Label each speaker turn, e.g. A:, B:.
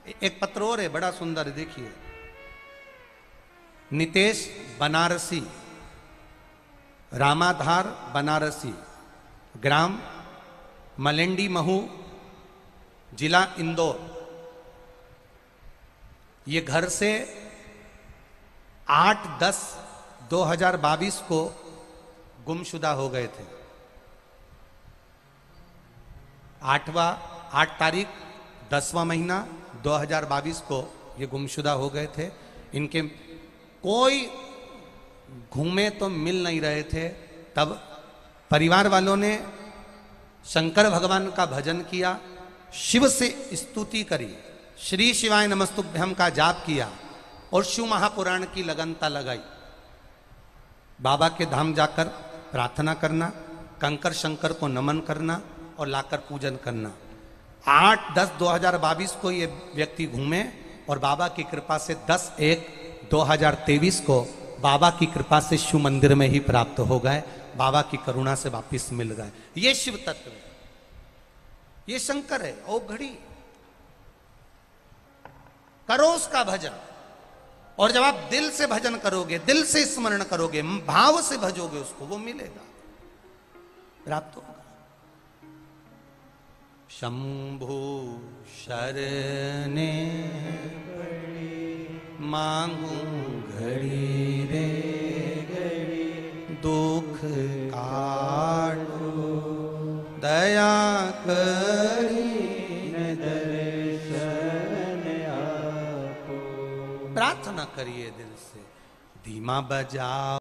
A: एक पत्र और है बड़ा सुंदर, देखिए। नितेश बनारसी, रामाधार बनारसी, ग्राम मलेंडी महू, जिला इंदौर। ये घर से 8/10/2022 को गुमशुदा हो गए थे। 8 तारीख 10वां महीना 2022 को ये गुमशुदा हो गए थे। इनके कोई घूमे तो मिल नहीं रहे थे। तब परिवार वालों ने शंकर भगवान का भजन किया, शिव से स्तुति करी, श्री शिवाय नमस्तुभ्यम का जाप किया और शिव महापुराण की लगनता लगाई। बाबा के धाम जाकर प्रार्थना करना, कंकर शंकर को नमन करना और लाकर पूजन करना। 8/10/2022 को ये व्यक्ति घूमे और बाबा की कृपा से 10/1/2023 को बाबा की कृपा से शिव मंदिर में ही प्राप्त हो गए, बाबा की करुणा से वापिस मिल गए। ये शिव तत्व है, ये शंकर है। ओ घड़ी करो उसका भजन, और जब आप दिल से भजन करोगे, दिल से स्मरण करोगे, भाव से भजोगे उसको, वो मिलेगा, प्राप्त होगा। शंभु शरणे मांगू घड़ी रे घड़ी, दुख काटो दया करी दर्शन आपो। प्रार्थना करिए दिल से, धीमा बजाओ।